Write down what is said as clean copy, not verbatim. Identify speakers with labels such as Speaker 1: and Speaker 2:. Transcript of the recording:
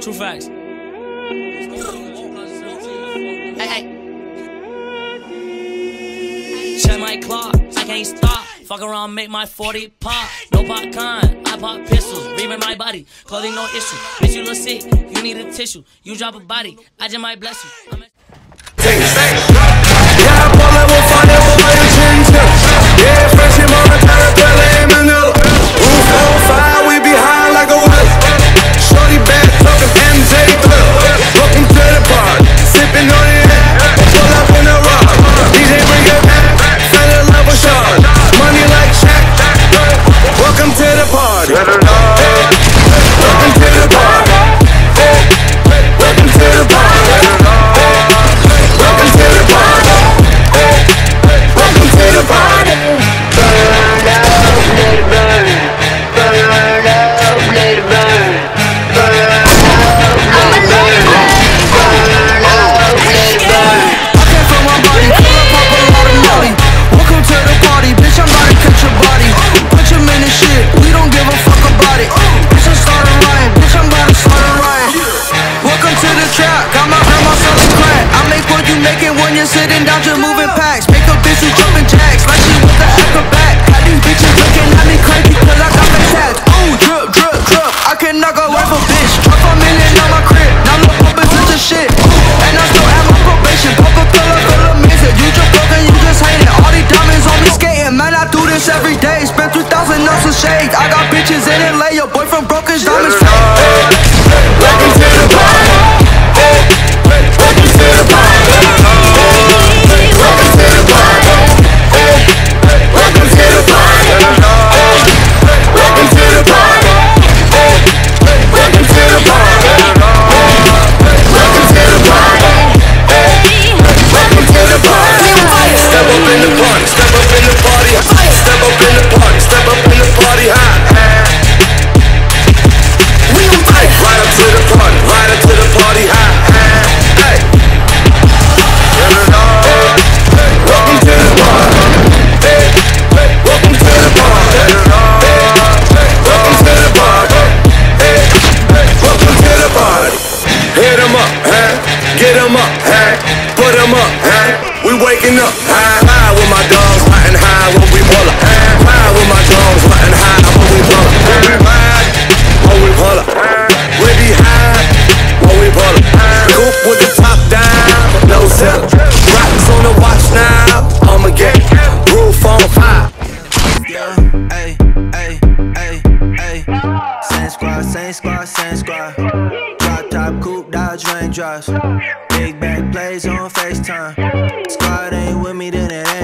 Speaker 1: True facts. Hey. Check my clock, I can't stop. Fuck around, make my 40 pop. No popcorn, I pop pistols. Breathing my body, clothing no issue. Bitch, you look sick, you need a tissue. You drop a body, I just might bless you.
Speaker 2: Yeah, Paula will find it for my chin. Yeah, fresh him on the caterpillar in Manila. Roof on fire, we be high like a whip. Shorty back, talking MJ Thrill. Welcome to the party, sipping on it. Pull up in the rock, DJ bring it back. Fell in love with Sean, money like Shaq. Welcome to the party. Welcome to the party. Welcome to the party. Welcome to the party. Welcome to the party. Burn up, let it burn. Burn up, let it burn. Burn up, let it burn. Burn up, let it burn. I came from my body, pull up, pop a lot of molly. Welcome to the party, bitch, I'm about to catch your body. Put your man in shit, we don't give a fuck about it. Bitch, I started lying, bitch, I'm about to start a riot. Welcome to the trap, got my grandma selling crack. I make what you making when you're sitting down just moving packs. Make a bitch who jumping jacks, like she with the acrobat. Had these bitches looking at me crazy cause I got my tats. Ooh, drip, drip, drip, I can knock her off a bitch. Drop a million on my crib, now look up and such a shit. And I still have my probation, Coca-Cola full of music. You just broken, you just hate it. All these diamonds on me skating, man, I do this every day. Spent 2,000 ounces of shades, I got bitches in LA. Your boyfriend broke his diamonds fake. Welcome to the party. Welcome to the party. Welcome to the party. Welcome to the party. Welcome to the party. Welcome to the party. Welcome to the party. Welcome to the party. Step up in the party. Step up in the party. Step up in the party. Step up in the party. Right up to the party. Right up to the party. Hey. Welcome to the party. Welcome to the party. Welcome to the party. Welcome to the party. Hit 'em up, get 'em up, put 'em up, we waking up, high with my dogs, riding high when we pull up, high with my dogs, riding high when we pull up, we ride when we pull up, we be high when we pull up, coupe with the top down, no zip, rocks on the watch now, I'ma get roof on fire.
Speaker 3: Yeah, ayy, ayy, ayy, ayy. Same squad, same squad, same squad. Drop top, coupe, Dodge raindrops. Big back plays on FaceTime. Squad ain't with me, then it